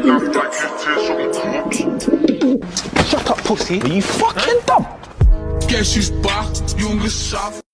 Shut up, pussy. Are you fucking dumb? Guess who's back? Youngest chef.